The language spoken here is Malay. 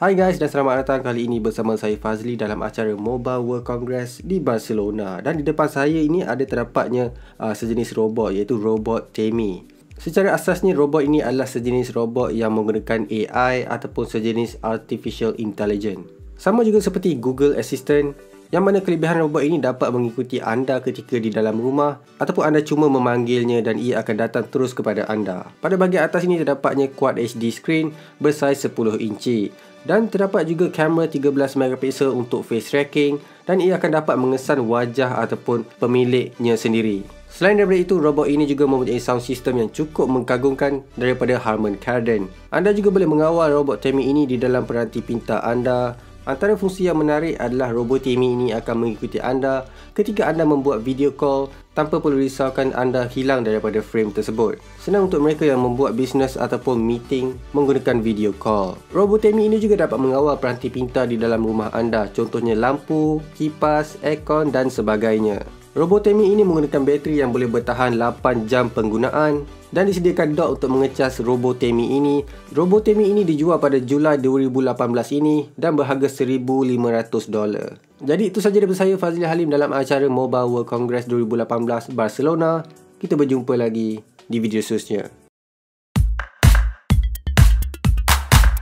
Hai guys dan selamat datang kali ini bersama saya Fazli dalam acara Mobile World Congress di Barcelona. Dan di depan saya ini ada terdapatnya sejenis robot iaitu robot Temi. Secara asasnya robot ini adalah sejenis robot yang menggunakan AI ataupun sejenis Artificial Intelligence. Sama juga seperti Google Assistant, yang mana kelebihan robot ini dapat mengikuti anda ketika di dalam rumah ataupun anda cuma memanggilnya dan ia akan datang terus kepada anda. Pada bahagian atas ini terdapatnya Quad HD screen bersaiz 10 inci. Dan terdapat juga kamera 13 megapiksel untuk face tracking dan ia akan dapat mengesan wajah ataupun pemiliknya sendiri. Selain daripada itu, robot ini juga mempunyai sound system yang cukup mengagumkan daripada Harman Kardon. Anda juga boleh mengawal robot Temi ini di dalam peranti pintar anda. Antara fungsi yang menarik adalah robot Temi ini akan mengikuti anda ketika anda membuat video call tanpa perlu risaukan anda hilang daripada frame tersebut. Senang untuk mereka yang membuat bisnes ataupun meeting menggunakan video call. Robot Temi ini juga dapat mengawal peranti pintar di dalam rumah anda, contohnya lampu, kipas, aircon dan sebagainya. Robot Temi ini menggunakan bateri yang boleh bertahan 8 jam penggunaan dan disediakan dock untuk mengecas robot Temi ini. Robot Temi ini dijual pada Julai 2018 ini dan berharga $1,500. Jadi itu sahaja daripada saya Fazli Halim dalam acara Mobile World Congress 2018 Barcelona. Kita berjumpa lagi di video seterusnya.